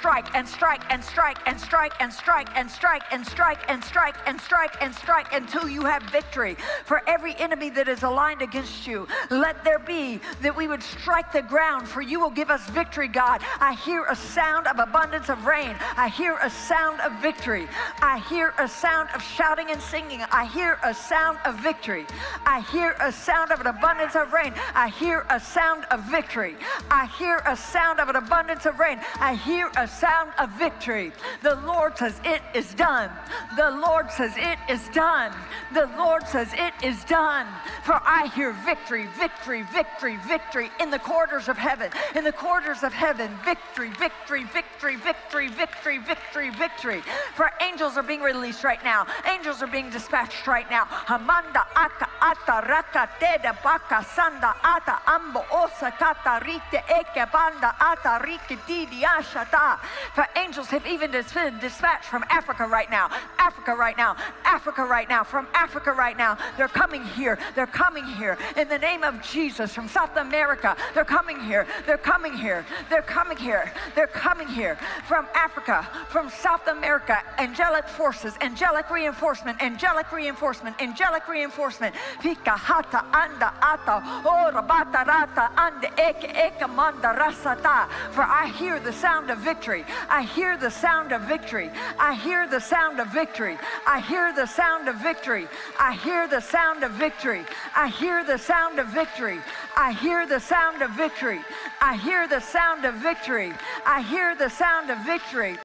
strike and strike and strike and strike and strike and strike and strike and strike and strike and strike until you have victory. For every enemy that is aligned against you, let there be that we would strike the ground, for you will give us victory, God. I hear a sound of abundance of rain. I hear a sound of victory. I hear a sound of shouting and singing. I hear a sound of victory. I hear a sound of an abundance of rain. I hear a sound of victory. I hear a sound of an abundance of rain. I hear a sound of victory. The Lord says it is done. The Lord says it is done. The Lord says it is done. For I hear victory, victory, victory, victory in the corridors of heaven. In the corridors of heaven, victory, victory, victory, victory, victory, victory, victory. For angels are being released right now. Angels are being dispatched right now. Hamanda aka ata raka teda baka sanda ata ambo osa kata rite eke banda ata rike didi ashata. For angels have even been dispatched from Africa right now. Africa right now. Africa right now. From Africa right now. They're coming here. They're coming here. In the name of Jesus. From South America. They're coming here. They're coming here. They're coming here. They're coming here. From Africa. From South America. Angelic forces. Angelic reinforcement. Angelic reinforcement. Angelic reinforcement. Pika hata anda ata. Ora bata rata ande eke manda rasata. For I hear the sound of victory. I hear the sound of victory. I hear the sound of victory. I hear the sound of victory. I hear the sound of victory. I hear the sound of victory. I hear the sound of victory. I hear the sound of victory. I hear the sound of victory.